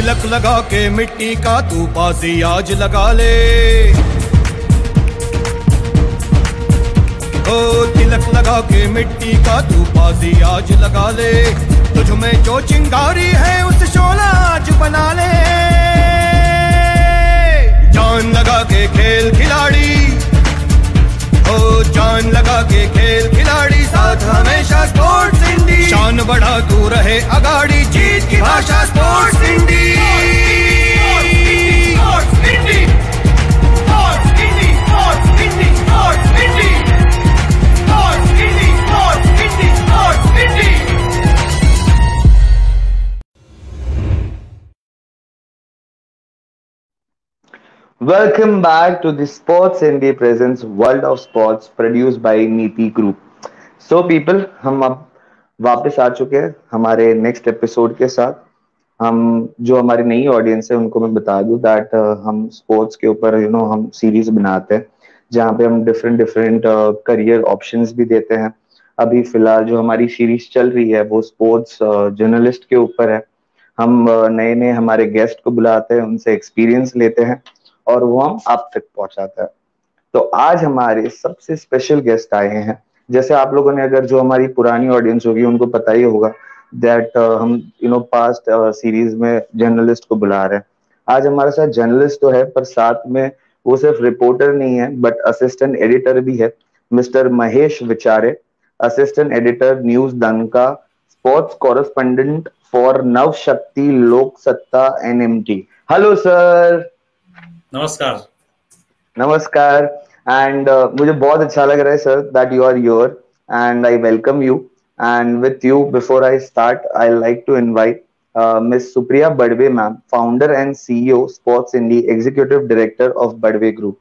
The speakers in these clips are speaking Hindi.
तिलक लगा के मिट्टी का तू बाजी आज लगा ले, ओ तिलक लगा के मिट्टी का तू बाजी आज लगा ले। तुझ में जो चिंगारी है उस शोला आज बना ले। जान लगा के खेल खिलाड़ी, ओ जान लगा के खेल खिलाड़ी, साथ हमेशा स्पोर्ट्स इंडी। शान बढ़ा तू रहे अगाड़ी, जीत की भाषा स्पोर्ट्स इंडी। Welcome back to the Sports Indie Presents World of Sports produced by Neeti Group. So people, हम अब वापस आ चुके हैं हमारे नेक्स्ट एपिसोड के साथ। हम जो हमारी नई ऑडियंस है उनको मैं बता दूं दैट हम स्पोर्ट्स के ऊपर हम सीरीज बनाते हैं जहाँ पे हम डिफरेंट करियर ऑप्शंस भी देते हैं। अभी फिलहाल जो हमारी सीरीज चल रही है वो स्पोर्ट्स जर्नलिस्ट के ऊपर है। हम नए नए हमारे गेस्ट को बुलाते हैं, उनसे एक्सपीरियंस लेते हैं और वो हम आप तक पहुंचाता है। तो आज हमारे सबसे स्पेशल गेस्ट आए हैं। जैसे आप लोगों ने, अगर जो हमारी पुरानी ऑडियंस होगी उनको पता ही होगा दैट हम पास्ट सीरीज में जर्नलिस्ट को बुला रहे हैं। आज हमारे साथ जर्नलिस्ट तो है पर साथ में वो सिर्फ रिपोर्टर नहीं है बट असिस्टेंट एडिटर भी है। Mister Mahesh Vichare, assistant editor news Danka, sports correspondent for Nav Shakti लोक सत्ता NMT। Hello sir. नमस्कार। नमस्कार। एंड मुझे बहुत अच्छा लग रहा है sir that you are here and I welcome you. And with you before I start I like to invite miss Supriya Badve ma'am, founder and CEO sports indie, executive director of Badve group.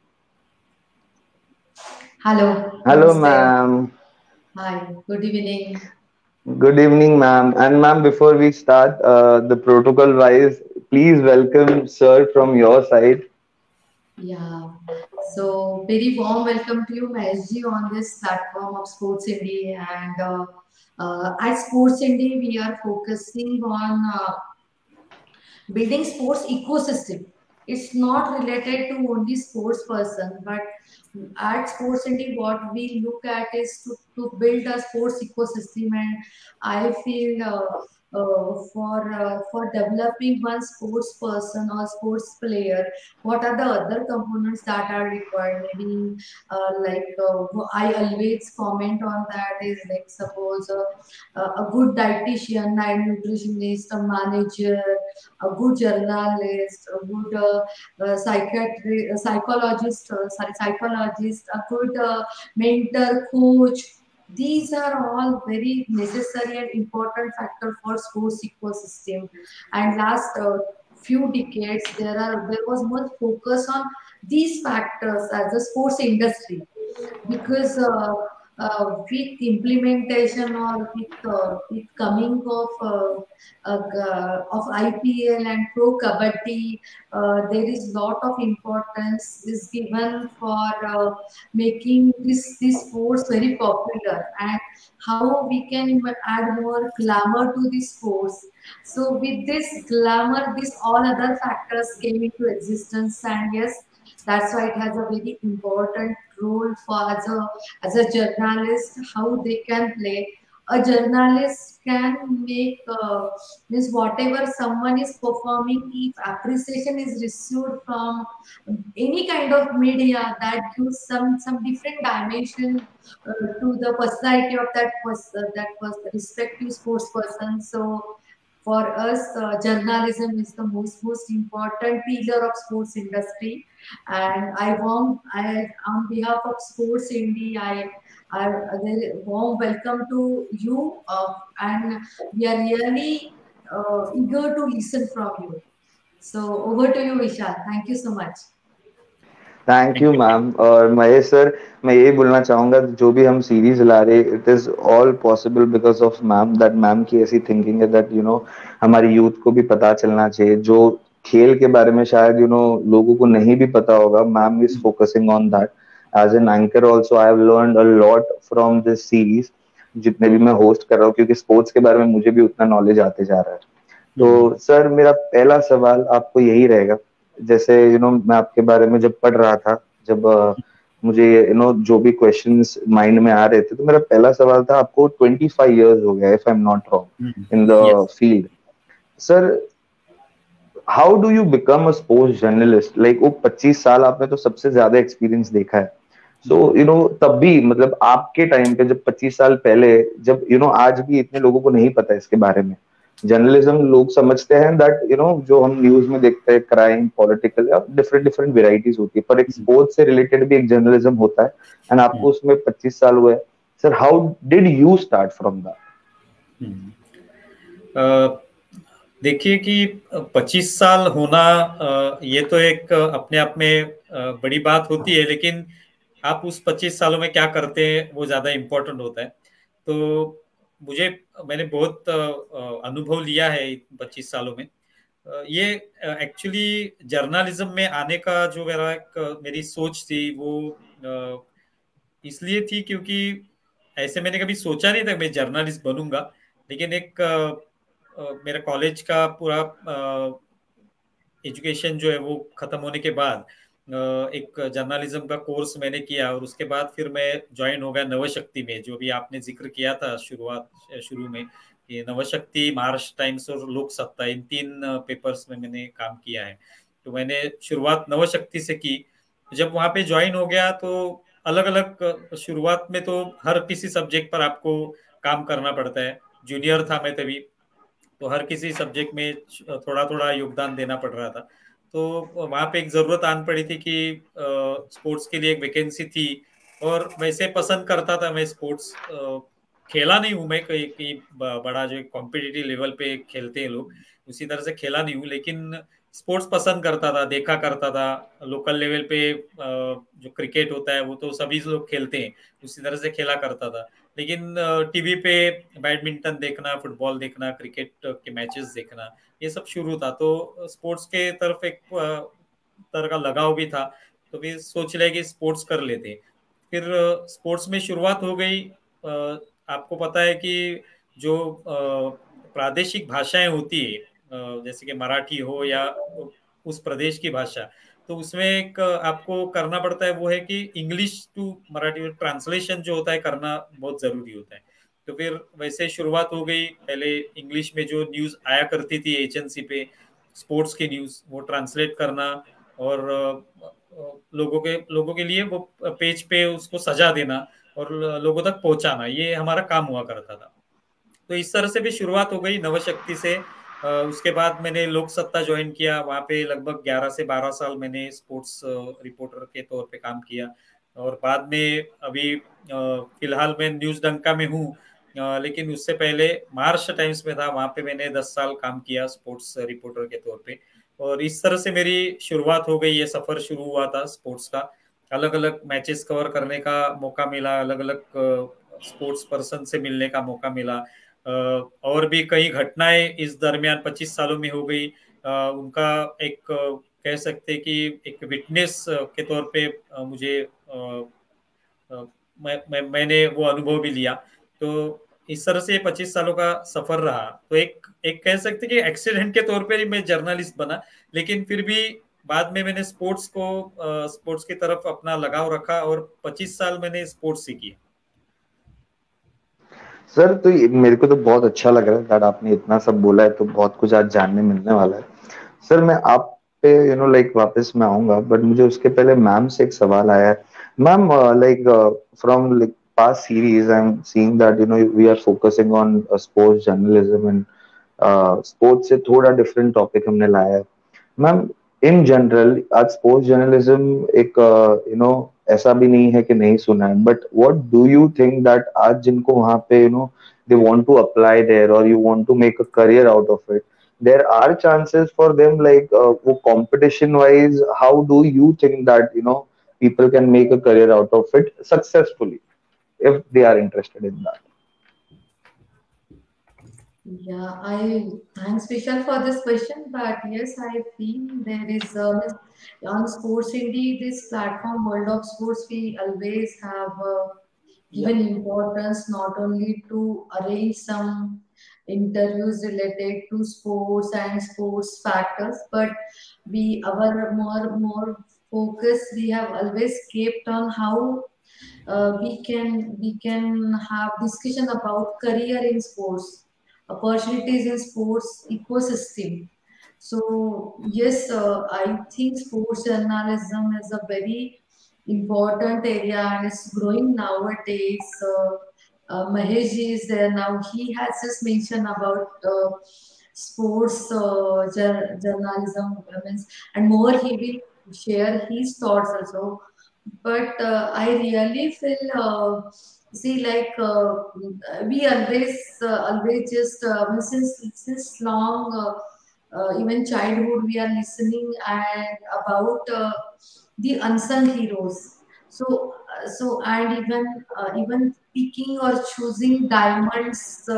Hello ma'am. Hi, good evening. Good evening, ma'am. And ma'am, before we start, the protocol wise, please welcome sir from your side. Yeah, so very warm welcome to you, Maheshji, on this platform of Sports Indie. And at Sports Indie, we are focusing on building sports ecosystem. It's not related to only sports person, but at Sports Indie, what we look at is to build a sports ecosystem. And I feel for developing one sports person or sports player, what are the other components that are required? Maybe I always comment on that is like suppose a good dietitian, a nutritionist, a manager, a good journalist, a good psychologist, a good mentor, coach. These are all very necessary and important factor for sports ecosystem. And last few decades, there was much focus on these factors as a sports industry, because with implementation or with coming of IPL and Pro Kabaddi, there is lot of importance is given for making this sports very popular, and how we can add more glamour to this sports. So with this glamour, this all other factors came into existence, and yes, that's why it has a very important role for as a journalist, how they can play. A journalist can make means whatever someone is performing, if appreciation is received from any kind of media, that gives some different dimension to the personality of that respective sports person. So for us, journalism is the most important pillar of sports industry. And on behalf of Sports Indie, I a very warm welcome to you, and we are really eager to listen from you. So over to you, Vishal. Thank you so much. Thank you ma'am. और महेश सर, मैं यही बोलना चाहूंगा, जो भी हम सीरीज ला रहे, it is all possible because of ma'am. That ma'am की ऐसी थिंकिंग है दैट हमारी यूथ को भी पता चलना चाहिए, जो खेल के बारे में शायद लोगों को नहीं भी पता होगा। Ma'am is focusing on that. As an anchor also I have learned a lot from this series, जितने भी मैं होस्ट कर रहा हूँ, क्योंकि स्पोर्ट्स के बारे में मुझे भी उतना नॉलेज आते जा रहा है। तो सर मेरा पहला सवाल आपको यही रहेगा, जैसे मैं आपके बारे में जब पढ़ रहा था, जब मुझे जो भी क्वेश्चंस माइंड में आ रहे थे, तो मेरा पहला सवाल था, आपको 25 इयर्स हो गया if I am not wrong in the Yes. Field sir, how do you become a sports journalist? Like वो 25 साल आपने तो सबसे ज्यादा एक्सपीरियंस देखा है, सो तब भी मतलब आपके टाइम पे जब 25 साल पहले, जब आज भी इतने लोगों को नहीं पता इसके बारे में, जर्नलिज्म लोग समझते हैं दैट जो हम न्यूज में देखते हैं क्राइम पॉलिटिकल या डिफरेंट डिफरेंट वेराइटीज होती है, पर एक स्पोर्ट्स से रिलेटेड भी एक जर्नलिज्म होता है, एंड आपको उसमें 25 साल हुए। Sir how did you start from that? देखिए कि 25 साल होना ये तो एक अपने आप में बड़ी बात होती है, लेकिन आप उस 25 सालों में क्या करते हैं वो ज्यादा इम्पोर्टेंट होता है। तो मैंने बहुत अनुभव लिया है 25 सालों में। ये एक्चुअली जर्नलिज्म में आने का जो मेरी सोच थी वो इसलिए थी क्योंकि ऐसे मैंने कभी सोचा नहीं था मैं जर्नलिस्ट बनूंगा, लेकिन एक मेरा कॉलेज का पूरा एजुकेशन जो है वो खत्म होने के बाद एक जर्नलिज्म का कोर्स मैंने किया, और उसके बाद फिर मैं ज्वाइन हो गया नवशक्ति में, जो भी आपने जिक्र किया था शुरू में। ये नवशक्ति, महाराष्ट्र टाइम्स और लोक सत्ता, इन 3 पेपर्स में मैंने काम किया है। तो मैंने शुरुआत नवशक्ति से की। जब वहां पे ज्वाइन हो गया तो अलग अलग शुरुआत में तो हर किसी सब्जेक्ट पर आपको काम करना पड़ता है। जूनियर था मैं तभी, तो हर किसी सब्जेक्ट में थोड़ा थोड़ा योगदान देना पड़ रहा था। तो वहां पे एक जरूरत आन पड़ी थी कि स्पोर्ट्स के लिए एक वैकेंसी थी, और वैसे पसंद करता था मैं स्पोर्ट्स। खेला नहीं हूं मैं कि बड़ा जो कॉम्पिटिटिव लेवल पे खेलते हैं लोग, उसी तरह से खेला नहीं हूं, लेकिन स्पोर्ट्स पसंद करता था, देखा करता था। लोकल लेवल पे जो क्रिकेट होता है वो तो सभी लोग खेलते हैं, उसी तरह से खेला करता था। लेकिन टीवी पे बैडमिंटन देखना, फुटबॉल देखना, क्रिकेट के मैचेस देखना, ये सब शुरू था। तो स्पोर्ट्स के तरफ एक तरह का लगाव भी था, तो फिर सोच रहे कि स्पोर्ट्स कर लेते। फिर स्पोर्ट्स में शुरुआत हो गई। आपको पता है कि जो प्रादेशिक भाषाएं होती है, जैसे कि मराठी हो या उस प्रदेश की भाषा, तो उसमें एक आपको करना पड़ता है, वो है कि इंग्लिश टू मराठी ट्रांसलेशन जो होता है करना बहुत जरूरी होता है। तो फिर वैसे शुरुआत हो गई। पहले इंग्लिश में जो न्यूज आया करती थी एजेंसी पे, स्पोर्ट्स की न्यूज, वो ट्रांसलेट करना, और लोगों के लिए वो पेज पे उसको सजा देना और लोगों तक पहुंचाना, ये हमारा काम हुआ करता था। तो इस तरह से भी शुरुआत हो गई नवशक्ति से। उसके बाद मैंने लोक सत्ता ज्वाइन किया, वहाँ पे लगभग 11 से 12 साल मैंने स्पोर्ट्स रिपोर्टर के तौर पे काम किया। और बाद में अभी फिलहाल मैं न्यूज डंका में हूँ, लेकिन उससे पहले महाराष्ट्र टाइम्स में था, वहाँ पे मैंने 10 साल काम किया स्पोर्ट्स रिपोर्टर के तौर पे। और इस तरह से मेरी शुरुआत हो गई, ये सफर शुरू हुआ था स्पोर्ट्स का। अलग अलग मैचेस कवर करने का मौका मिला, अलग अलग स्पोर्ट्स पर्सन से मिलने का मौका मिला, और भी कई घटनाएं इस दरमियान 25 सालों में हो गई। उनका एक कह सकते कि एक विटनेस के तौर पे मुझे मैंने वो अनुभव भी लिया। तो इस तरह से 25 सालों का सफर रहा। तो एक एक कह सकते कि एक्सीडेंट के तौर पे ही मैं जर्नलिस्ट बना, लेकिन फिर भी बाद में मैंने स्पोर्ट्स की तरफ अपना लगाव रखा, और 25 साल मैंने स्पोर्ट्स सीखी। सर तो मेरे को तो बहुत अच्छा लग रहा है दैट आपने इतना सब बोला है, तो बहुत कुछ आज जानने मिलने वाला है। सर मैं आप पे लाइक वापस मैं आऊंगा, बट मुझे उसके पहले मैम से एक सवाल आया है। Ma'am like from like past series I am seeing that we are focusing on sports journalism, and sports से थोड़ा डिफरेंट टॉपिक हमने लाया है। मैम इन जनरल आज स्पोर्ट्स जर्नलिज्म एक ऐसा भी नहीं है कि नहीं सुना है, but what do you think that आज जिनको वहां पे they want to apply there और you want to make a career out of it, there are chances for them like वो competition wise, how do you think that people can make a career out of it successfully if they are interested in that? Yeah, I thanks Vishal for this question, but yes, I feel there is on Sports Indie, this platform World of Sports, we always have given importance not only to arrange some interviews related to sports and sports factors, but our more focus we have always kept on how we can have discussion about career in sports, opportunities in sports ecosystem. So yes, I think sports journalism is a very important area and it's growing nowadays. Mahesh ji is there now. He has just mentioned about sports journalism, and more he will share his thoughts also. But I really feel see like we always just since long even childhood we are listening and about the unsung heroes. So and even picking or choosing diamonds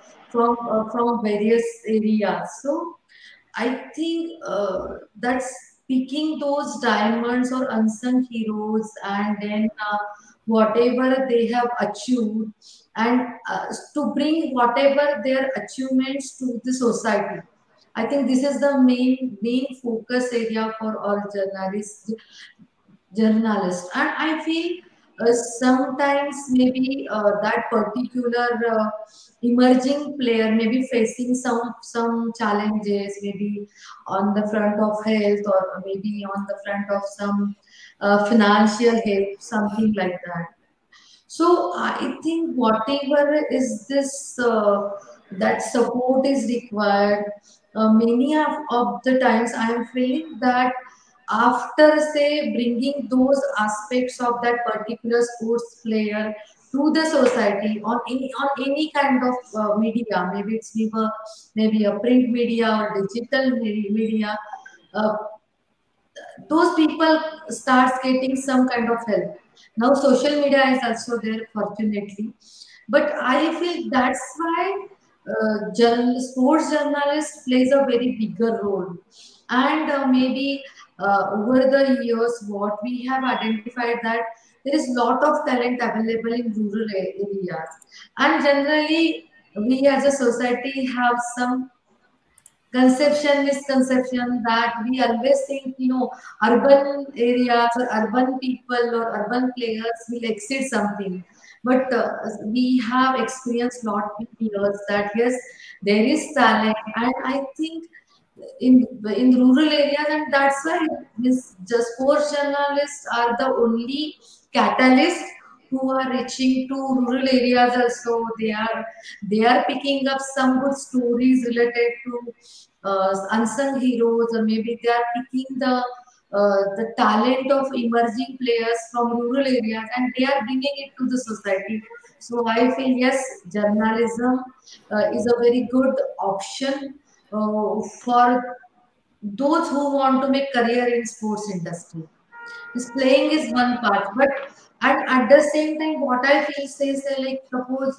from various areas. So I think that's picking those diamonds or unsung heroes and then whatever they have achieved and to bring whatever their achievements to the society. I think this is the main focus area for all journalists, and I feel sometimes maybe that particular emerging player may be facing some challenges, maybe on the front of health or maybe on the front of some financial help, something like that. So I think whatever is this that support is required. Many of the times I am feeling that after say bringing those aspects of that particular sports player to the society on any kind of media, maybe it's maybe a print media or digital media, uh, those people starts getting some kind of help. Now social media is also there, fortunately, but I feel that's why sports journalist plays a very bigger role. And maybe over the years, what we have identified that there is lot of talent available in rural areas, and generally we as a society have some misconception that we always think, urban areas or urban people or urban players will exceed something. But we have experienced lot with years that yes, there is talent, and I think in rural areas, and that's why this just sports journalists are the only catalyst who are reaching to rural areas also. They are picking up some good stories related to unsung heroes, or maybe they are picking the talent of emerging players from rural areas and they are bringing it to the society. So I feel yes, journalism is a very good option for those who want to make career in sports industry. This playing is one part, but at the same time, what I feel says like suppose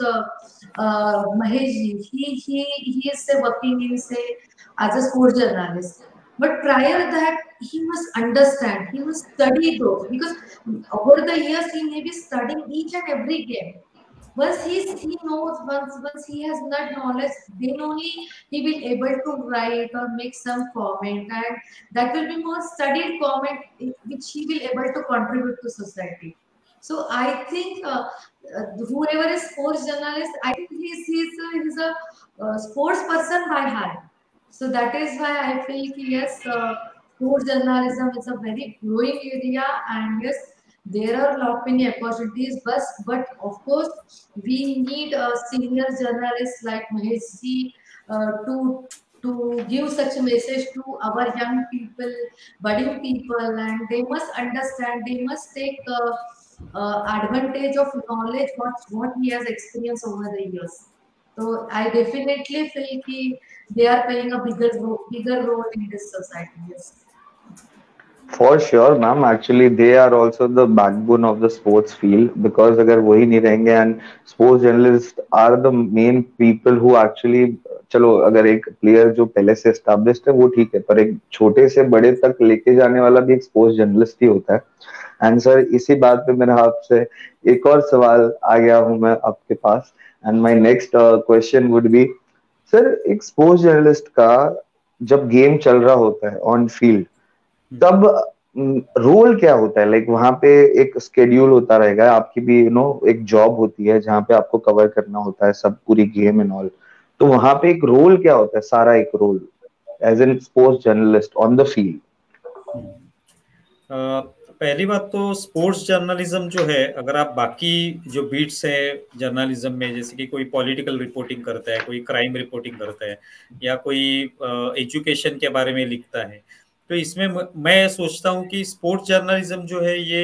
Mahesh ji, he is say working in say as a sports journalist, but prior that he must understand, he must study those because over the years he may be studying each and every game. He knows, once he has that knowledge, then only he will able to write or make some comment, and that will be more studied comment which he will able to contribute to society. So I think whoever is sports journalist, I think he's a sports person by heart. So that is why I feel yes, sports journalism is a very growing area, and yes, there are lot many opportunities. But of course, we need a senior journalist like Mahesh ji to give such a message to our young people, budding people, and they must understand. They must take advantage of knowledge what he has experienced over the years. So I definitely feel they are playing a bigger role in this society. Yes. For sure, ma'am. Actually, they are also the backbone of the sports field because अगर वही नहीं रहेंगे and sports journalists are the main people who actually चलो अगर एक प्लेयर जो पहले से established है वो ठीक है पर एक छोटे से बड़े तक लेके जाने वाला भी एक स्पोर्ट्स जर्नलिस्ट ही होता है. एंड सर इसी बात पे मेरा आपसे एक और सवाल आ गया हूं मैं आपके पास. And my next question would be sir एक स्पोर्ट्स जर्नलिस्ट का जब गेम चल रहा होता है ऑन फील्ड, तब रोल क्या होता है? लाइक वहां पे एक स्केड्यूल होता रहेगा, आपकी भी एक जॉब होती है जहाँ पे आपको कवर करना होता है सब पूरी गेम एंड ऑल। तो वहां पे एक रोल क्या होता है, सारा एक role as an sports journalist on the field? पहली बात तो स्पोर्ट्स जर्नलिज्म जो है, अगर आप बाकी जो बीट्स है जर्नलिज्म में, जैसे कि कोई पॉलिटिकल रिपोर्टिंग करता है, कोई क्राइम रिपोर्टिंग करता है, या कोई एजुकेशन के बारे में लिखता है, तो इसमें मैं सोचता हूँ कि स्पोर्ट्स जर्नलिज्म जो है ये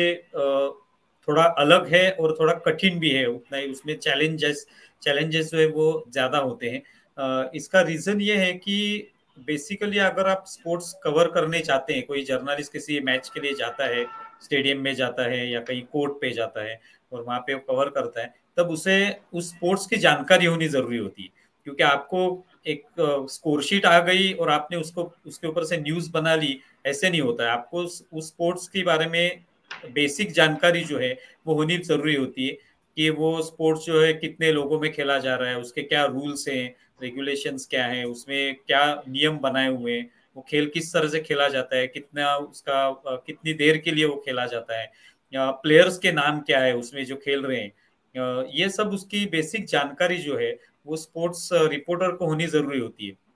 थोड़ा अलग है और थोड़ा कठिन भी है उतना ही। उसमें चैलेंजेस जो है वो ज्यादा होते हैं। इसका रीजन ये है कि बेसिकली अगर आप स्पोर्ट्स कवर करने चाहते हैं, कोई जर्नलिस्ट किसी मैच के लिए जाता है, स्टेडियम में जाता है या कहीं कोर्ट पे जाता है और वहां पे कवर करता है, तब उसे उस स्पोर्ट्स की जानकारी होनी जरूरी होती है। क्योंकि आपको एक स्कोर शीट आ गई और आपने उसको उसके ऊपर से न्यूज बना ली, ऐसे नहीं होता है। आपको उस स्पोर्ट्स के बारे में बेसिक जानकारी जो है वो होनी जरूरी होती है कि वो स्पोर्ट्स जो है कितने लोगों में खेला जा रहा है, उसके क्या रूल्स हैं, रेगुलेशंस क्या है, उसमें क्या नियम बनाए हुए हैं, वो खेल किस तरह से खेला जाता है, कितना उसका कितनी देर के लिए वो खेला जाता है, या प्लेयर्स के नाम क्या है उसमें जो खेल रहे हैं, ये सब उसकी बेसिक जानकारी जो है वो स्पोर्ट्स रिपोर्टर को होनी जरूरी होती है।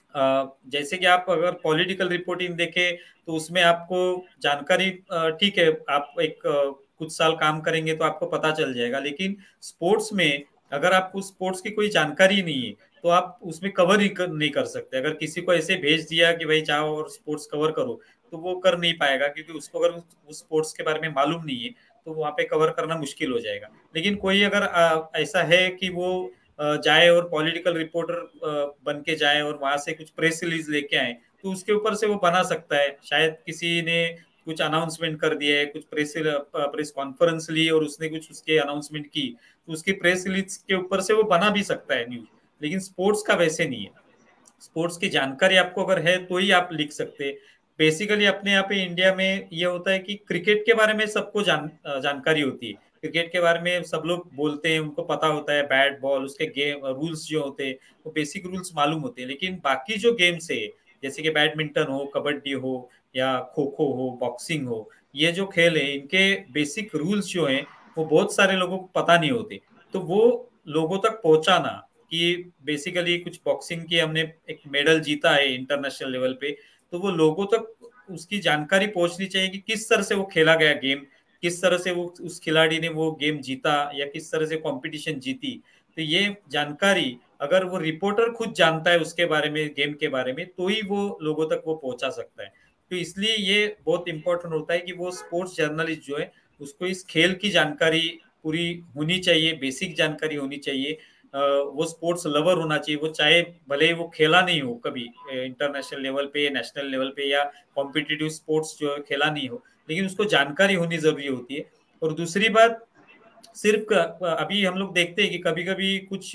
जैसे कि आप अगर पॉलिटिकल रिपोर्टिंग देखें तो उसमें आपको जानकारी ठीक है, आप एक कुछ साल काम करेंगे तो आपको पता चल जाएगा, लेकिन स्पोर्ट्स में अगर आपको स्पोर्ट्स की कोई जानकारी नहीं है तो आप उसमें कवर ही नहीं कर सकते। अगर किसी को ऐसे भेज दिया कि भाई जाओ और स्पोर्ट्स कवर करो, तो वो कर नहीं पाएगा, क्योंकि उसको अगर उस स्पोर्ट्स के बारे में मालूम नहीं है तो वहां पे कवर करना मुश्किल हो जाएगा। लेकिन कोई अगर ऐसा है कि वो जाए और पॉलिटिकल रिपोर्टर बन के जाए और वहां से कुछ प्रेस रिलीज लेके आए, तो उसके ऊपर से वो बना सकता है। शायद किसी ने कुछ अनाउंसमेंट कर दिया है, कुछ प्रेस कॉन्फ्रेंस ली और उसने कुछ उसके अनाउंसमेंट की, तो उसकी प्रेस रिलीज के ऊपर से वो बना भी सकता है न्यूज। लेकिन स्पोर्ट्स का वैसे नहीं है। स्पोर्ट्स की जानकारी आपको अगर है तो ही आप लिख सकते हैं। बेसिकली अपने यहाँ पे इंडिया में ये होता है कि क्रिकेट के बारे में सबको जानकारी होती है। क्रिकेट के बारे में सब लोग बोलते हैं, उनको पता होता है बैट बॉल, उसके गेम रूल्स जो होते हैं वो बेसिक रूल्स मालूम होते हैं। लेकिन बाकी जो गेम्स है, जैसे कि बैडमिंटन हो, कबड्डी हो, या खो खो हो, बॉक्सिंग हो, ये जो खेल है इनके बेसिक रूल्स जो हैं वो बहुत सारे लोगों को पता नहीं होते। तो वो लोगों तक पहुंचाना कि बेसिकली कुछ बॉक्सिंग की हमने एक मेडल जीता है इंटरनेशनल लेवल पे, तो वो लोगों तक उसकी जानकारी पहुंचनी चाहिए कि किस तरह से वो खेला गया गेम, किस तरह से वो उस खिलाड़ी ने वो गेम जीता या किस तरह से कंपटीशन जीती। तो ये जानकारी अगर वो रिपोर्टर खुद जानता है उसके बारे में, गेम के बारे में, तो ही वो लोगों तक वो पहुंचा सकता है। तो इसलिए ये बहुत इंपॉर्टेंट होता है कि वो स्पोर्ट्स जर्नलिस्ट जो है उसको इस खेल की जानकारी पूरी होनी चाहिए, बेसिक जानकारी होनी चाहिए। वो स्पोर्ट्स लवर होना चाहिए, वो चाहे भले ही वो खेला नहीं हो कभी इंटरनेशनल लेवल पे, नेशनल लेवल पे, या कॉम्पिटिटिव स्पोर्ट्स जो खेला नहीं हो, लेकिन उसको जानकारी होनी जरूरी होती है। और दूसरी बात, सिर्फ अभी हम लोग देखते हैं कि कभी कभी कुछ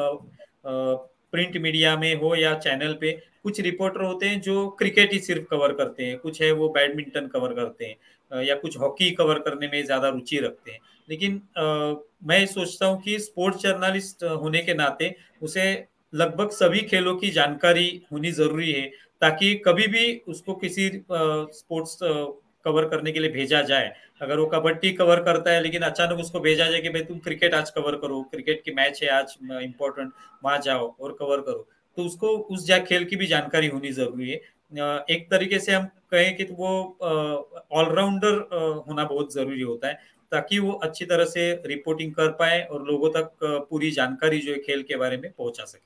प्रिंट मीडिया में हो या चैनल पे कुछ रिपोर्टर होते हैं जो क्रिकेट ही सिर्फ कवर करते हैं, कुछ है वो बैडमिंटन कवर करते हैं, या कुछ हॉकी कवर करने में ज्यादा रुचि रखते हैं। लेकिन मैं सोचता हूँ कि स्पोर्ट्स जर्नलिस्ट होने के नाते उसे लगभग सभी खेलों की जानकारी होनी जरूरी है, ताकि कभी भी उसको किसी स्पोर्ट्स कवर करने के लिए भेजा जाए, अगर वो कबड्डी कवर करता है लेकिन अचानक उसको भेजा जाए कि भाई तुम क्रिकेट आज कवर करो, क्रिकेट की मैच है आज इंपॉर्टेंट, वहां जाओ और कवर करो, तो उसको उस खेल की भी जानकारी होनी जरूरी है। एक तरीके से हम कहें कि वो ऑलराउंडर होना बहुत जरूरी होता है, ताकि वो अच्छी तरह से रिपोर्टिंग कर पाए और लोगों तक पूरी जानकारी जो है खेल के बारे में पहुंचा सके।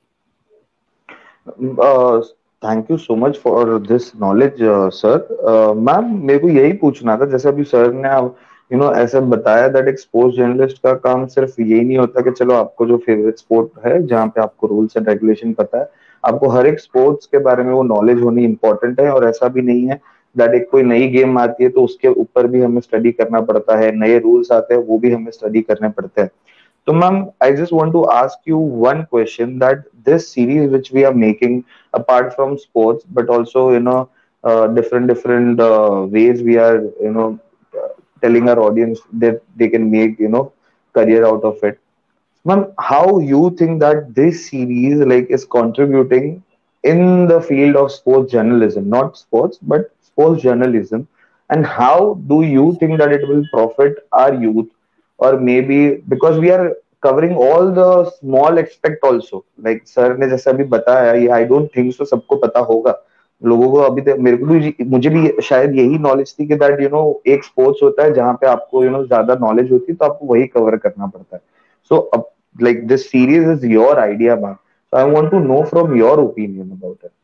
Thank you so much for this knowledge sir. Ma'am, मेरे को यही पूछना था, जैसे अभी सर ने ऐसे बताया दैट एक स्पोर्ट्स जर्नलिस्ट का काम सिर्फ यही नहीं होता कि चलो आपको जो फेवरेट स्पोर्ट है जहाँ पे आपको रूल्स एंड रेगुलेशन पता है, आपको हर एक स्पोर्ट्स के बारे में वो नॉलेज होनी इंपॉर्टेंट है। और ऐसा भी नहीं है दैट एक कोई नई गेम आती है तो उसके ऊपर भी हमें स्टडी करना पड़ता है, नए रूल्स आते हैं वो भी हमें स्टडी करने पड़ते हैं। So, ma'am, I just want to ask you one question, that this series which we are making, apart from sports, but also different ways we are telling our audience that they can make career out of it. Ma'am, how you think that this series like is contributing in the field of sports journalism, not sports, but sports journalism, and how do you think that it will profit our youth, or maybe because we are covering all the small aspect also, like sir ने जैसे अभी बताया, ये I don't think so सबको पता होगा, लोगों को अभी तक मेरे को भी मुझे भी शायद यही नॉलेज थी कि दैट एक स्पोर्ट्स होता है जहाँ पे आपको ज्यादा नॉलेज होती है तो आपको वही कवर करना पड़ता है. So, like this series is your idea, ma'am. So I want to know from your opinion about it.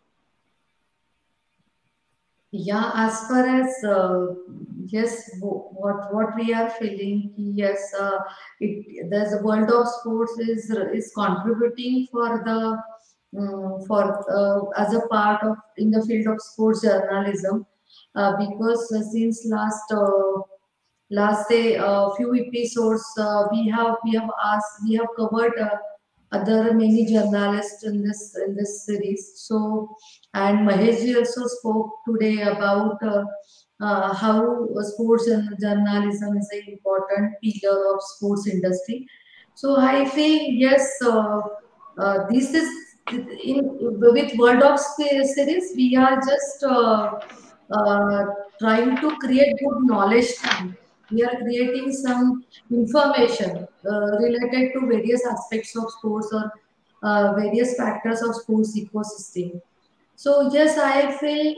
Yeah, as far as yes, what we are feeling, yes, there's a world of sports is contributing for the for as a part of in the field of sports journalism, because since last say few episodes we have covered other many journalists in this series. So, and Mahesh ji also spoke today about how sports journalism is an important pillar of sports industry. So I feel yes, this is in with World of Space series we are just uh, trying to create good knowledge. We are creating some information related to various aspects of sports or various factors of sports ecosystem. So yes, I feel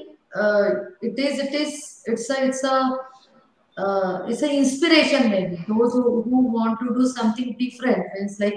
it's a inspiration maybe those who want to do something different. It's like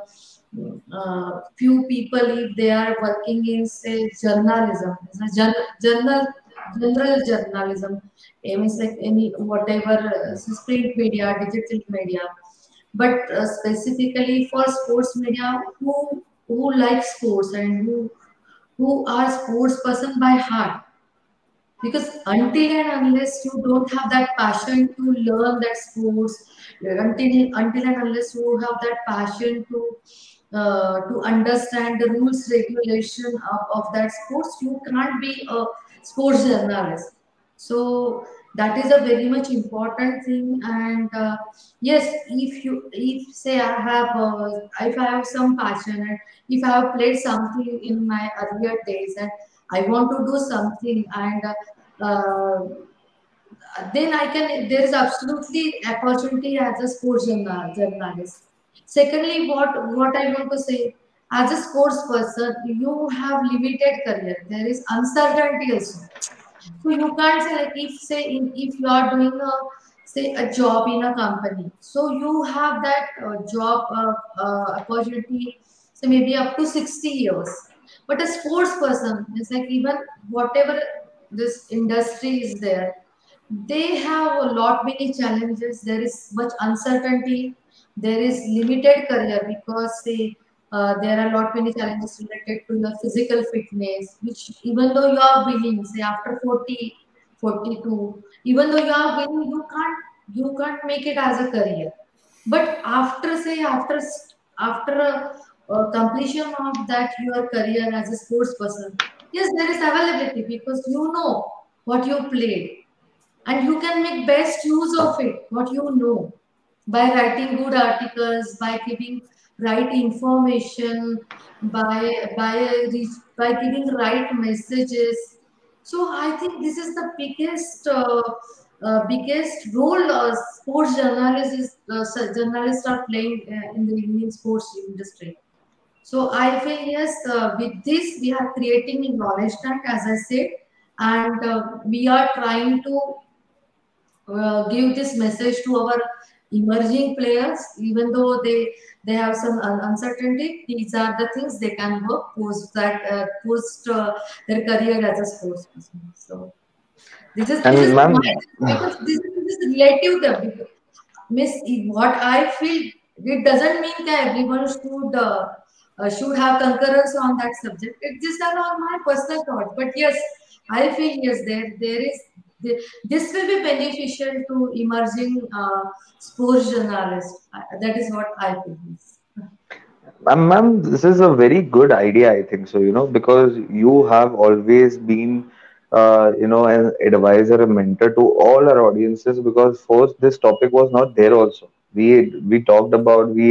few people if they are working in say journalism, it's a general journalism. Means like any whatever print media, digital media, but specifically for sports media who like sports and who are sports person by heart, because until and unless you don't have that passion to learn that sports, until and unless you have that passion to understand the rules regulation of that sports, you can't be a sports journalist. So that is a very much important thing. And yes, if say I have if I have some passion, and if I have played something in my earlier days and I want to do something, and then I can. There is absolutely opportunity as a sports journalist. Secondly, what I want to say, as a sports person, you have limited career. There is uncertainty also. So you can't say like if you are doing a say a job in a company, so you have that job opportunity, so maybe up to 60 years. But a sports person is like even whatever this industry is there, they have a lot many challenges. There is much uncertainty. There is limited career because say there are a lot many challenges related to your physical fitness, which even though you are winning, say after 40, 42, even though you are winning, you can't make it as a career. But after say after completion of that your career as a sports person, yes, there is availability because you know what you played and you can make best use of it what you know by writing good articles, by giving right information, by giving right messages. So I think this is the biggest role sports journalists are playing in the Indian sports industry. So I feel yes, with this we are creating a knowledge tank, as I said, and we are trying to give this message to our emerging players, even though they have some uncertainty. These are the things they can work post their career as a sports person. So this is And my, ma'am, because this is relative term. Miss, what I feel, it doesn't mean that everyone should have concurrence on that subject. It just are all my personal thought. But yes, I feel yes, this will be beneficial to emerging sports journalists. That is what I feel. Yes. ma'am, this is a very good idea, I think so, because you have always been, an advisor, a mentor to all our audiences. Because first, this topic was not there also. We talked about, we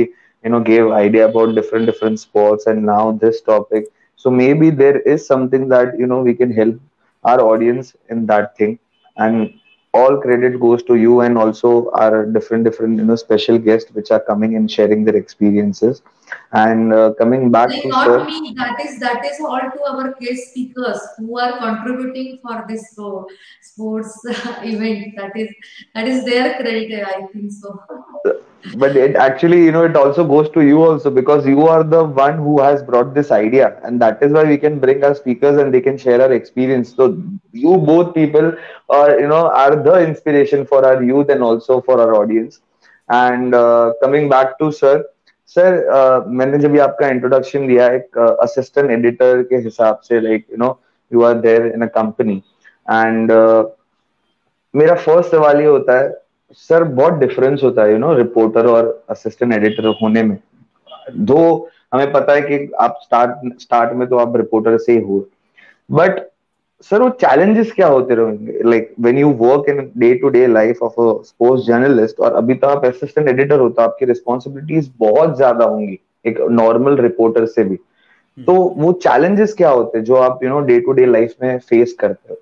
gave idea about different sports, and now this topic. So maybe there is something that we can help our audience in that thing. And all credit goes to you, and also our different special guests which are coming and sharing their experiences. And coming back Like to not sir. me, that is all to our guest speakers who are contributing for this sports event. That is their credit, I think so. But it actually, it also goes to you also, because you are the one who has brought this idea, and that is why we can bring our speakers and they can share our experience. So you both people are the inspiration for our youth and also for our audience. And coming back to sir, मैंने जब ये आपका इंट्रोडक्शन दिया एक असिस्टेंट एडिटर के हिसाब से, like you are there in a company, and मेरा फर्स्ट सवाल ये होता है, सर बहुत डिफरेंस होता है रिपोर्टर और असिस्टेंट एडिटर होने में। दो, हमें पता है कि आप स्टार्ट में तो आप रिपोर्टर से ही हो, बट सर वो चैलेंजेस क्या होते रहेंगे, like when you work in day to day life of a sports journalist, और अभी तो आप असिस्टेंट एडिटर हो तो आपकी रिस्पॉन्सिबिलिटीज बहुत ज्यादा होंगी एक नॉर्मल रिपोर्टर से भी। तो वो चैलेंजेस क्या होते हैं जो आप डे टू डे लाइफ में फेस करते हो?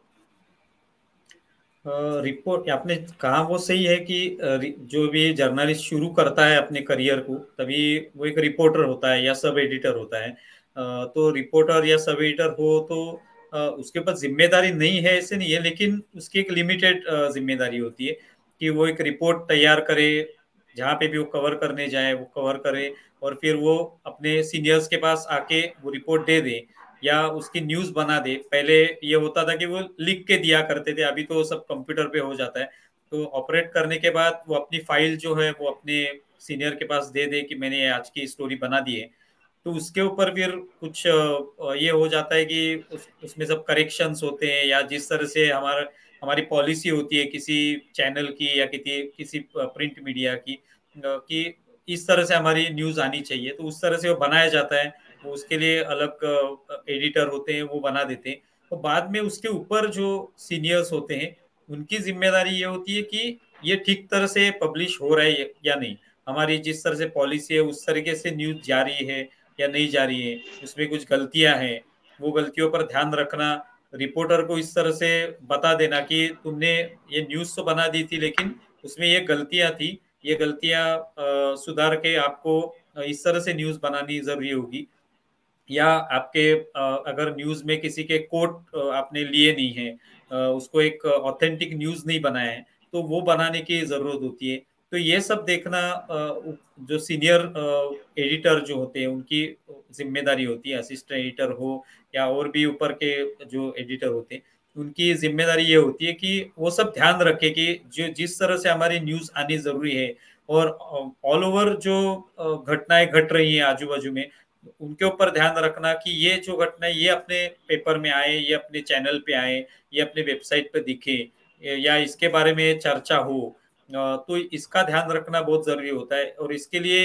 रिपोर्ट आपने कहा वो सही है कि जो भी जर्नलिस्ट शुरू करता है अपने करियर को, तभी वो एक रिपोर्टर होता है या सब एडिटर होता है। तो रिपोर्टर या सब एडिटर हो तो उसके ऊपर जिम्मेदारी नहीं है ऐसे नहीं है, लेकिन उसकी एक लिमिटेड जिम्मेदारी होती है कि वो एक रिपोर्ट तैयार करे, जहाँ पे भी वो कवर करने जाए वो कवर करे, और फिर वो अपने सीनियर्स के पास आके वो रिपोर्ट दे दे या उसकी न्यूज बना दे। पहले ये होता था कि वो लिख के दिया करते थे, अभी तो सब कंप्यूटर पे हो जाता है। तो ऑपरेट करने के बाद वो अपनी फाइल जो है वो अपने सीनियर के पास दे दे कि मैंने आज की स्टोरी बना दी है। तो उसके ऊपर फिर कुछ ये हो जाता है कि उसमें सब करेक्शंस होते हैं, या जिस तरह से हमारी पॉलिसी होती है किसी चैनल की या किसी प्रिंट मीडिया की, कि इस तरह से हमारी न्यूज आनी चाहिए, तो उस तरह से वो बनाया जाता है। वो उसके लिए अलग एडिटर होते हैं, वो बना देते हैं। तो बाद में उसके ऊपर जो सीनियर्स होते हैं उनकी जिम्मेदारी ये होती है कि ये ठीक तरह से पब्लिश हो रहा है या नहीं, हमारी जिस तरह से पॉलिसी है उस तरीके से न्यूज जा रही है या नहीं जा रही है, उसमें कुछ गलतियां हैं, वो गलतियों पर ध्यान रखना, रिपोर्टर को इस तरह से बता देना कि तुमने ये न्यूज तो बना दी थी लेकिन उसमें ये गलतियां थी, ये गलतियां सुधार के आपको इस तरह से न्यूज बनानी जरूरी होगी। या आपके अगर न्यूज में किसी के कोट आपने लिए नहीं है, उसको एक ऑथेंटिक न्यूज नहीं बनाया है, तो वो बनाने की जरूरत होती है। तो ये सब देखना जो सीनियर एडिटर जो होते हैं उनकी जिम्मेदारी होती है, असिस्टेंट एडिटर हो या और भी ऊपर के जो एडिटर होते हैं उनकी जिम्मेदारी ये होती है कि वो सब ध्यान रखे कि जो जिस तरह से हमारी न्यूज आनी जरूरी है, और ऑल ओवर जो घटनाएं घट रही हैं आजू बाजू में, उनके ऊपर ध्यान रखना कि ये जो घटना ये अपने पेपर में आए, ये अपने चैनल पे आए, ये अपने वेबसाइट पे दिखे, या इसके बारे में चर्चा हो। तो इसका ध्यान रखना बहुत जरूरी होता है। और इसके लिए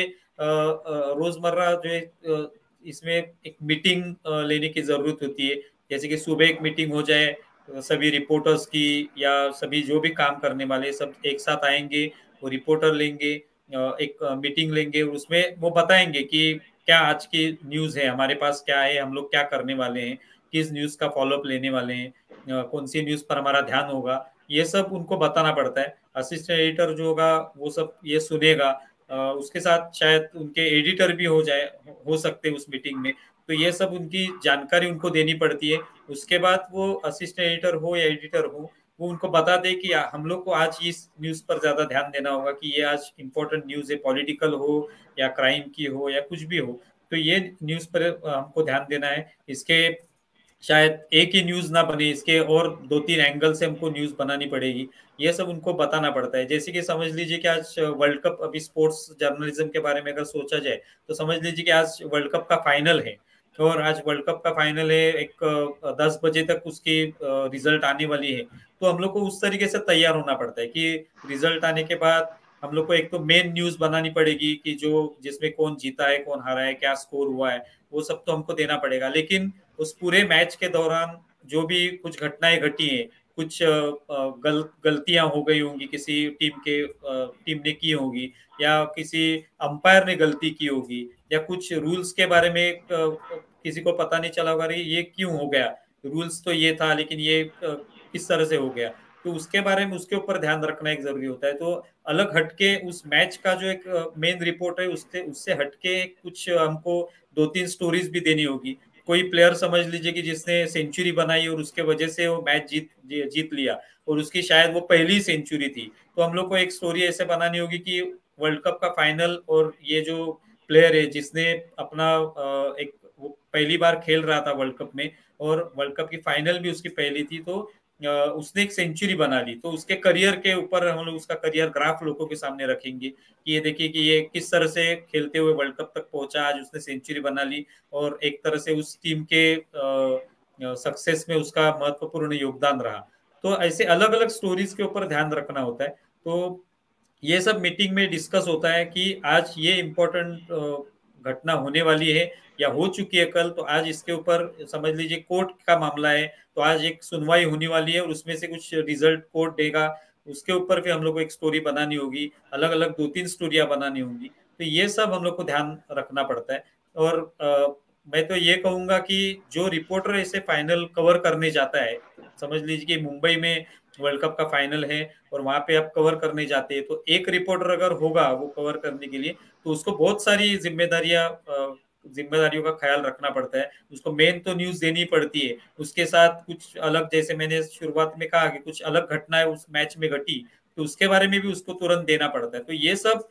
रोजमर्रा जो है इसमें एक मीटिंग लेने की जरूरत होती है। जैसे कि सुबह एक मीटिंग हो जाए सभी रिपोर्टर्स की, या सभी जो भी काम करने वाले सब एक साथ आएंगे, वो रिपोर्टर लेंगे, एक मीटिंग लेंगे, उसमें वो बताएंगे कि क्या आज की न्यूज है, हमारे पास क्या है, हम लोग क्या करने वाले हैं, किस न्यूज का फॉलोअप लेने वाले हैं, कौन सी न्यूज पर हमारा ध्यान होगा, ये सब उनको बताना पड़ता है। असिस्टेंट एडिटर जो होगा वो सब ये सुनेगा, उसके साथ शायद उनके एडिटर भी हो सकते हैं उस मीटिंग में, तो ये सब उनकी जानकारी उनको देनी पड़ती है। उसके बाद वो असिस्टेंट एडिटर हो या एडिटर हो, वो उनको बता दे कि हम लोग को आज इस न्यूज पर ज्यादा ध्यान देना होगा कि ये आज इंपॉर्टेंट न्यूज है, पॉलिटिकल हो या क्राइम की हो या कुछ भी हो, तो ये न्यूज पर हमको ध्यान देना है। इसके शायद एक ही न्यूज ना बने, इसके और 2-3 एंगल से हमको न्यूज बनानी पड़ेगी, ये सब उनको बताना पड़ता है। जैसे कि समझ लीजिए कि आज वर्ल्ड कप, अभी स्पोर्ट्स जर्नलिज्म के बारे में अगर सोचा जाए तो समझ लीजिए कि आज वर्ल्ड कप का फाइनल है, और आज वर्ल्ड कप का फाइनल है, एक 10 बजे तक उसकी रिजल्ट आने वाली है। तो हम लोग को उस तरीके से तैयार होना पड़ता है कि रिजल्ट आने के बाद हम लोग को एक तो मेन न्यूज बनानी पड़ेगी कि जो जिसमें कौन जीता है, कौन हारा है, क्या स्कोर हुआ है, वो सब तो हमको देना पड़ेगा। लेकिन उस पूरे मैच के दौरान जो भी कुछ घटनाएं घटी हैं कुछ गलतियां हो गई होंगी, किसी टीम ने की होगी, या किसी अंपायर ने गलती की होगी, या कुछ रूल्स के बारे में किसी को पता नहीं चला होगा ये क्यों हो गया, रूल्स तो ये था लेकिन ये किस तरह से हो गया, तो उसके बारे में उसके ऊपर ध्यान रखना एक जरूरी होता है। तो अलग हटके उस मैच का जो एक मेन रिपोर्ट है उससे हटके कुछ हमको 2-3 स्टोरीज भी देनी होगी। कोई प्लेयर समझ लीजिए कि जिसने सेंचुरी बनाई और उसके वजह से वो मैच जीत लिया, और उसकी शायद वो पहली सेंचुरी थी, तो हम लोग को एक स्टोरी ऐसे बनानी होगी कि वर्ल्ड कप का फाइनल, और ये जो प्लेयर है जिसने अपना एक पहली बार खेल रहा था वर्ल्ड कप में, और वर्ल्ड कप की फाइनल भी उसकी पहली थी, तो उसने एक सेंचुरी बना ली, तो उसके करियर के ऊपर हम लोग उसका करियर ग्राफ लोगों के सामने रखेंगे कि ये देखिए कि ये किस तरह से खेलते हुए वर्ल्ड कप तक पहुंचा, आज उसने सेंचुरी बना ली, और एक तरह से उस टीम के सक्सेस में उसका महत्वपूर्ण योगदान रहा। तो ऐसे अलग अलग स्टोरीज के ऊपर ध्यान रखना होता है। तो ये सब मीटिंग में डिस्कस होता है कि आज ये इम्पोर्टेंट घटना होने वाली है या हो चुकी है कल, तो आज इसके ऊपर समझ लीजिए कोर्ट का मामला है, तो आज एक सुनवाई होने वाली है और उसमें से कुछ रिजल्ट कोर्ट देगा, उसके ऊपर भी हम लोग को एक स्टोरी बनानी होगी, अलग अलग 2-3 स्टोरियां बनानी होंगी। तो ये सब हम लोग को ध्यान रखना पड़ता है। और मैं तो ये कहूंगा कि जो रिपोर्टर इसे फाइनल कवर करने जाता है, समझ लीजिए कि मुंबई में वर्ल्ड कप का फाइनल है और वहां पे आप कवर करने जाते हैं, तो एक रिपोर्टर अगर होगा वो कवर करने के लिए, तो उसको बहुत सारी जिम्मेदारियों का ख्याल रखना पड़ता है। उसको मेन तो न्यूज देनी पड़ती है, उसके साथ कुछ अलग, जैसे मैंने शुरुआत में कहा कि कुछ अलग घटनाएं उस मैच में घटी, तो उसके बारे में भी उसको तुरंत देना पड़ता है। तो ये सब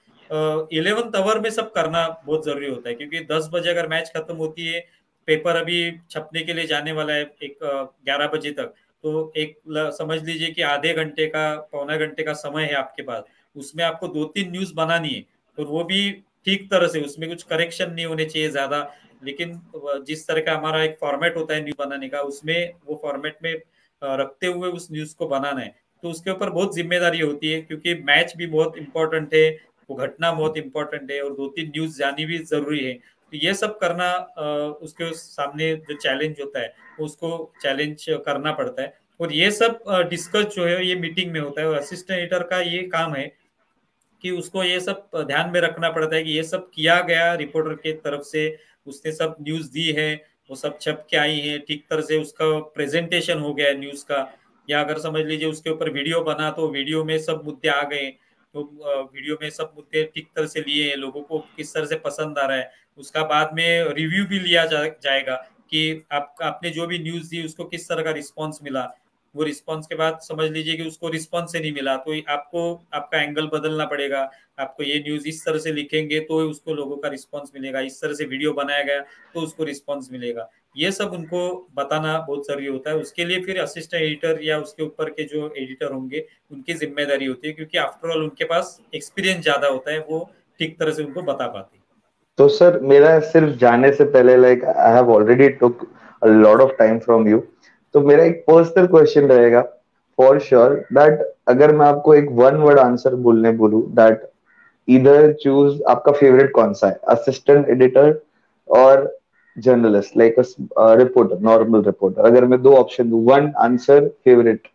11th आवर में सब करना बहुत जरूरी होता है, क्योंकि 10 बजे अगर मैच खत्म होती है, पेपर अभी छपने के लिए जाने वाला है एक 11 बजे तक, तो एक समझ लीजिए कि आधे घंटे का, पौना घंटे का समय है आपके पास, उसमें आपको 2-3 न्यूज बनानी है, और वो भी ठीक तरह से, उसमें कुछ करेक्शन नहीं होने चाहिए ज्यादा, लेकिन जिस तरह का हमारा एक फॉर्मेट होता है न्यूज बनाने का, उसमें वो फॉर्मेट में रखते हुए उस न्यूज को बनाना है। तो उसके ऊपर बहुत जिम्मेदारी होती है, क्योंकि मैच भी बहुत इंपॉर्टेंट है, वो घटना बहुत इंपॉर्टेंट है, और 2-3 न्यूज जानी भी जरूरी है। तो ये सब करना उसके सामने जो चैलेंज होता है उसको चैलेंज करना पड़ता है, और ये सब डिस्कस जो है ये मीटिंग में होता है, और असिस्टेंट एडिटर का ये काम है कि उसको ये सब ध्यान में रखना पड़ता है कि ये सब किया गया रिपोर्टर के तरफ से, उसने सब न्यूज दी है, वो सब छप के आई है, ठीक तरह से उसका प्रेजेंटेशन हो गया है न्यूज का, या अगर समझ लीजिए उसके ऊपर वीडियो बना तो वीडियो में सब मुद्दे आ गए, तो वीडियो में सब मुद्दे ठीक तरह से लिए हैं, लोगों को किस तरह से पसंद आ रहा है, उसका बाद में रिव्यू भी लिया जाएगा कि आपने जो भी न्यूज दी उसको किस तरह का रिस्पॉन्स मिला, वो रिस्पॉन्स के बाद समझ लीजिए कि उसको रिस्पॉन्स से नहीं मिला, तो आपको आपका एंगल बदलना पड़ेगा, आपको ये न्यूज इस तरह से लिखेंगे तो उसको लोगों का रिस्पॉन्स मिलेगा, इस तरह से वीडियो बनाया गया तो उसको रिस्पॉन्स मिलेगा। ये सब उनको बताना बहुत जरूरी होता है। उसके लिए फिर असिस्टेंट एडिटर या उसके ऊपर के जो एडिटर होंगे उनकी जिम्मेदारी होती है, क्योंकि आफ्टर ऑल उनके पास एक्सपीरियंस ज्यादा होता है, वो ठीक तरह से उनको बता पाते हैं। तो सर मेरा सिर्फ जाने से पहले, like I have already took a lot of time from you, तो मेरा एक पर्सनल क्वेश्चन रहेगा फॉर श्योर दैट अगर मैं आपको एक वन वर्ड आंसर बोलने बोलूं, दैट इधर चूज, आपका फेवरेट कौन सा है, असिस्टेंट एडिटर और journalist, like reporter, normal reporter, अगर मैं दो ऑप्शन दूं, वन आंसर फेवरेट।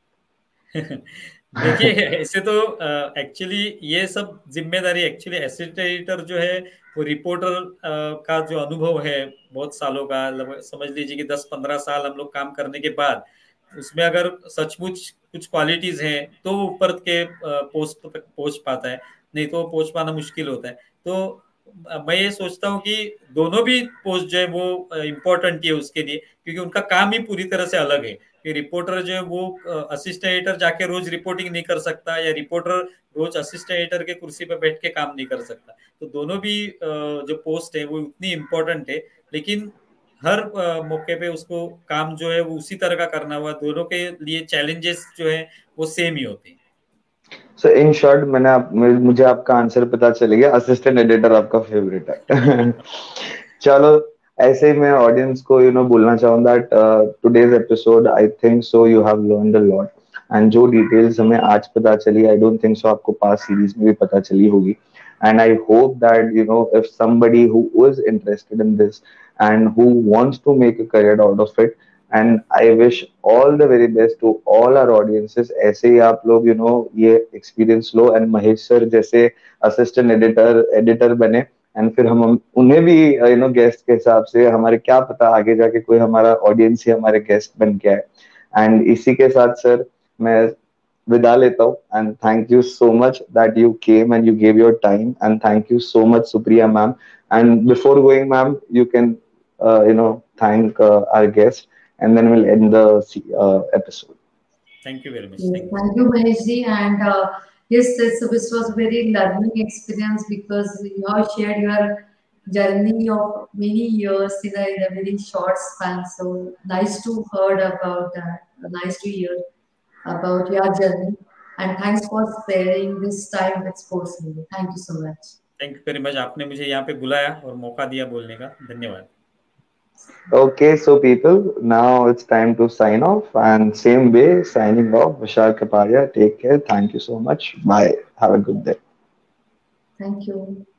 देखिए ऐसे तो एक्चुअली ये सब जिम्मेदारी एक्चुअली असिस्टेंट एडिटर जो है वो रिपोर्टर का जो अनुभव है बहुत सालों का, समझ लीजिए कि 10-15 साल हम लोग काम करने के बाद उसमें अगर सचमुच कुछ क्वालिटीज हैं तो वो ऊपर के पोस्ट तक पहुंच पाता है, नहीं तो पहुंच पाना मुश्किल होता है। तो मैं ये सोचता हूँ कि दोनों भी पोस्ट जो है वो इम्पोर्टेंट है उसके लिए, क्योंकि उनका काम ही पूरी तरह से अलग है। कि रिपोर्टर जो है वो असिस्टेंट एडिटर जाके रोज रिपोर्टिंग नहीं कर सकता, या रिपोर्टर रोज असिस्टेंट एडिटर के कुर्सी पर बैठ के काम नहीं कर सकता। तो दोनों भी जो पोस्ट है वो उतनी इम्पोर्टेंट है, लेकिन हर मौके पे उसको काम जो है वो उसी तरह का करना हुआ, दोनों के लिए चैलेंजेस जो है वो सेम ही होते हैं। सो इन शॉर्ट मुझे आपका आंसर पता चल गया, असिस्टेंट एडिटर आपका फेवरेट है। चलो, ऐसे ही मैं ऑडियंस को बोलना चाहूंगा that today's episode I think so you have learned a lot, and जो डिटेल्स हमें आज पता चली आई डोंट थिंक सो आपको पास सीरीज में भी पता चली होगी, and I hope that if somebody who is interested in this and who wants to make a career out of it, and I wish all the very best to all our audiences. ऐसे ही आप लोग ये एक्सपीरियंस लो एंड महेश सर जैसे असिस्टेंट एडिटर बने, एंड फिर हम उन्हें भी गेस्ट के हिसाब से, हमारे क्या पता आगे जाके कोई हमारा ऑडियंस ही हमारे गेस्ट बन के आए। एंड इसी के साथ सर मैं विदा लेता हूँ, and thank you so much that you came and you gave your time, and thank you so much Supriya ma'am. And before going ma'am, you can thank our guest, and then we'll end the episode. Thank you very much. Yes, thank you, Maheshji. And yes, this was very learning experience because you have shared your journey of many years in a very short span. So nice to heard about that. Nice to hear about your journey. And thanks for sparing this time with Sports Media. Thank you so much. Thank you very much, आपने मुझे यहाँ पे बुलाया और मौका दिया बोलने का, धन्यवाद। Okay, so people, now it's time to sign off, and same way, signing off, Vishal Kapadia. Take care. Thank you so much. Bye. Have a good day. Thank you.